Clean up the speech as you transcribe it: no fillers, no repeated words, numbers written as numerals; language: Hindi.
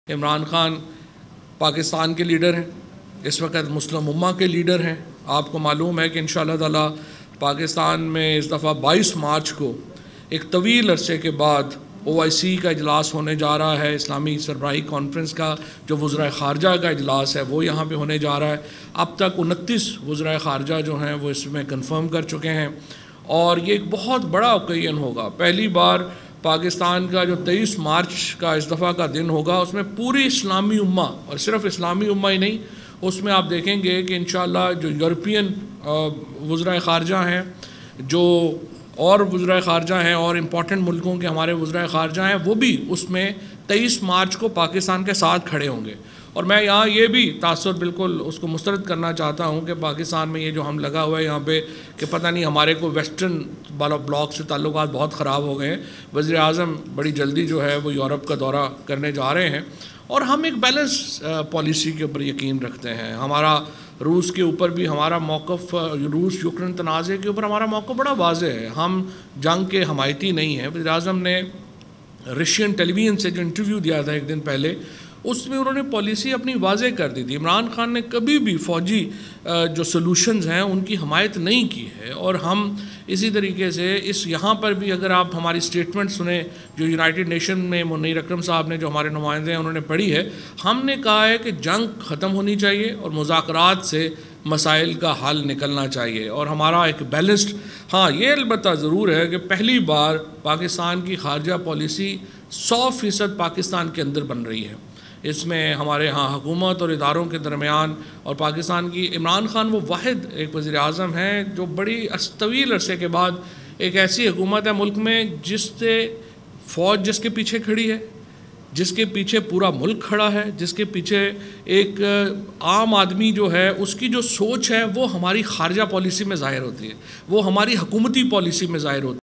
इमरान खान पाकिस्तान के लीडर हैं, इस वक्त मुस्लिम उम्मा के लीडर हैं। आपको मालूम है कि इंशाअल्लाह ताला पाकिस्तान में इस दफ़ा 22 मार्च को एक तवील अरसे के बाद OIC का इजलास होने जा रहा है। इस्लामी सरबराही कॉन्फ्रेंस का जो वज़राए ख़ारजा का इजलास है वो यहाँ पे होने जा रहा है। अब तक 29 वज़राए ख़ारजा जो हैं वो इसमें कन्फर्म कर चुके हैं और ये एक बहुत बड़ा ओकेजन होगा। पहली बार पाकिस्तान का जो 23 मार्च का इस दफ़ा का दिन होगा उसमें पूरी इस्लामी उम्मा, और सिर्फ इस्लामी उम्मा ही नहीं, उसमें आप देखेंगे कि इंशाअल्लाह जो यूरोपियन वज़राए ख़ारजा हैं, जो और वज़राए ख़ारजा हैं और इम्पॉर्टेंट मुल्कों के हमारे वज़राए ख़ारजा हैं, वो भी उसमें 23 मार्च को पाकिस्तान के साथ खड़े होंगे। और मैं यहाँ ये भी तासुर बिल्कुल उसको मुस्तरद करना चाहता हूँ कि पाकिस्तान में ये जो हम लगा हुआ है यहाँ पे कि पता नहीं हमारे को वेस्टर्न वाला ब्लॉक से ताल्लुकात बहुत ख़राब हो गए हैं। वज़ीर आज़म बड़ी जल्दी जो है वो यूरोप का दौरा करने जा रहे हैं और हम एक बैलेंस पॉलिसी के ऊपर यकीन रखते हैं। हमारा रूस के ऊपर भी हमारा मौक़िफ़, रूस यूक्रेन तनाज़े के ऊपर हमारा मौक़िफ़ बड़ा वाज़ेह है। हम जंग के हमायती नहीं हैं। वज़ीर आज़म ने रशियन टेलीविज़न से जो इंटरव्यू दिया था एक दिन पहले, उसमें उन्होंने पॉलिसी अपनी वाज़ेह कर दी थी। इमरान खान ने कभी भी फ़ौजी जो सॉल्यूशंस हैं उनकी हमायत नहीं की है और हम इसी तरीके से इस यहाँ पर भी अगर आप हमारी स्टेटमेंट सुने जो यूनाइटेड नेशन में मुनीर अकरम साहब ने, जो हमारे नुमाइंदे हैं, उन्होंने पढ़ी है, हमने कहा है कि जंग ख़त्म होनी चाहिए और मुज़ाकरात से मसाइल का हल निकलना चाहिए और हमारा एक बैलेंस्ड, हाँ ये अलबत्ता ज़रूर है कि पहली बार पाकिस्तान की ख़ारजा पॉलिसी 100% पाकिस्तान के अंदर बन रही है। इसमें हमारे यहाँ हुकूमत और इदारों के दरमियान और पाकिस्तान की, इमरान खान वो वाहिद एक वज़ीर आज़म हैं जो बड़ी तवील अरसे के बाद एक ऐसी हुकूमत है मुल्क में जिससे फ़ौज जिसके पीछे खड़ी है, जिसके पीछे पूरा मुल्क खड़ा है, जिसके पीछे एक आम आदमी जो है उसकी जो सोच है वो हमारी ख़ारजा पॉलिसी में ज़ाहिर होती है, वो हमारी हुकूमती पॉलिसी में ज़ाहिर होती है।